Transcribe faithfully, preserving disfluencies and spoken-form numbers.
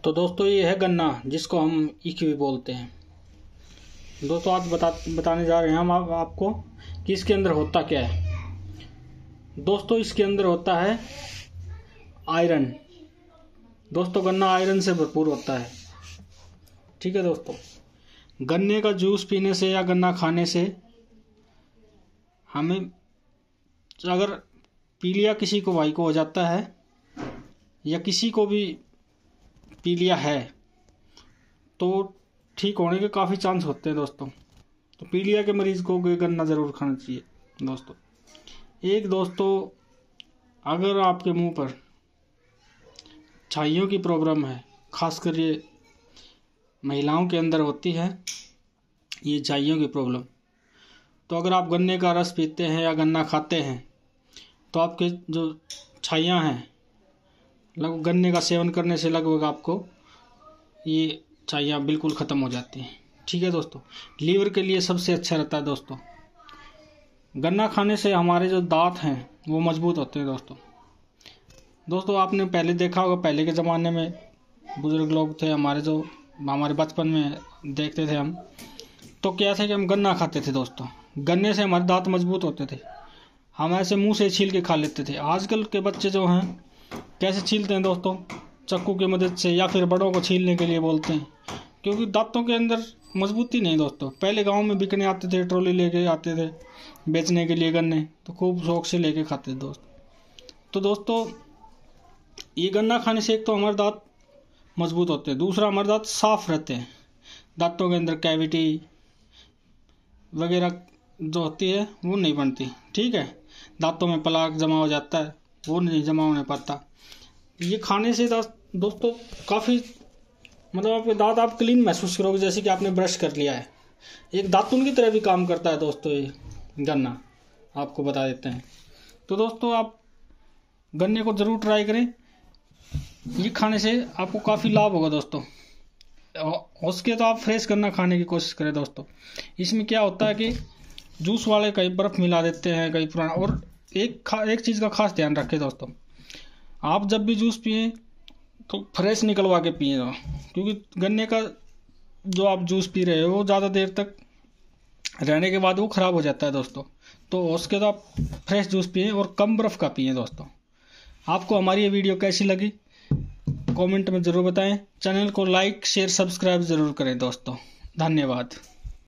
तो दोस्तों ये है गन्ना, जिसको हम ईख भी बोलते हैं। दोस्तों आज बता बताने जा रहे हैं हम आप, आपको कि इसके अंदर होता क्या है। दोस्तों इसके अंदर होता है आयरन। दोस्तों गन्ना आयरन से भरपूर होता है। ठीक है दोस्तों, गन्ने का जूस पीने से या गन्ना खाने से हमें अगर पीलिया किसी को भाई को हो जाता है या किसी को भी पीलिया है तो ठीक होने के काफ़ी चांस होते हैं दोस्तों। तो पीलिया के मरीज़ को गन्ना ज़रूर खाना चाहिए दोस्तों। एक दोस्तों अगर आपके मुंह पर छाइयों की प्रॉब्लम है, खासकर ये महिलाओं के अंदर होती है ये छाइयों की प्रॉब्लम, तो अगर आप गन्ने का रस पीते हैं या गन्ना खाते हैं तो आपके जो छाइयाँ हैं लगभग गन्ने का सेवन करने से लगभग आपको ये छाइयाँ बिल्कुल ख़त्म हो जाती हैं। ठीक है दोस्तों, लीवर के लिए सबसे अच्छा रहता है दोस्तों। गन्ना खाने से हमारे जो दांत हैं वो मजबूत होते हैं दोस्तों। दोस्तों आपने पहले देखा होगा, पहले के ज़माने में बुज़ुर्ग लोग थे हमारे, जो हमारे बचपन में देखते थे हम, तो क्या था कि हम गन्ना खाते थे दोस्तों। गन्ने से हमारे दांत मजबूत होते थे, हम ऐसे मुंह से छील के खा लेते थे। आजकल के बच्चे जो हैं कैसे छीलते हैं दोस्तों, चाकू की मदद से, या फिर बड़ों को छीलने के लिए बोलते हैं, क्योंकि दांतों के अंदर मजबूती नहीं दोस्तों। पहले गांव में बिकने आते थे, ट्रॉली लेके आते थे बेचने के लिए गन्ने, तो खूब शौक से लेके खाते थे दोस्त। तो दोस्तों ये गन्ना खाने से एक तो हमारे दांत मजबूत होते हैं, दूसरा हमारे दांत साफ रहते हैं, दांतों के अंदर कैविटी वगैरह जो होती है वो नहीं बनती। ठीक है, दांतों में प्लाक जमा हो जाता है, वो नहीं जमा होने पाता। ये खाने से दोस्तों काफ़ी मतलब आपके दांत आप क्लीन महसूस करोगे, जैसे कि आपने ब्रश कर लिया है। एक दातुन की तरह भी काम करता है दोस्तों ये गन्ना, आपको बता देते हैं। तो दोस्तों आप गन्ने को ज़रूर ट्राई करें, ये खाने से आपको काफ़ी लाभ होगा दोस्तों। हो सके तो आप फ्रेश गन्ना खाने की कोशिश करें दोस्तों। इसमें क्या होता है कि जूस वाले कई बर्फ़ मिला देते हैं, कई पुराना। और एक खा एक चीज़ का खास ध्यान रखें दोस्तों, आप जब भी जूस पिएं तो फ्रेश निकलवा के पिए, क्योंकि गन्ने का जो आप जूस पी रहे हो वो ज़्यादा देर तक रहने के बाद वो ख़राब हो जाता है दोस्तों। तो उसके तो आप फ्रेश जूस पिए और कम बर्फ़ का पिए दोस्तों। आपको हमारी ये वीडियो कैसी लगी कमेंट में ज़रूर बताएं। चैनल को लाइक शेयर सब्सक्राइब ज़रूर करें दोस्तों। धन्यवाद।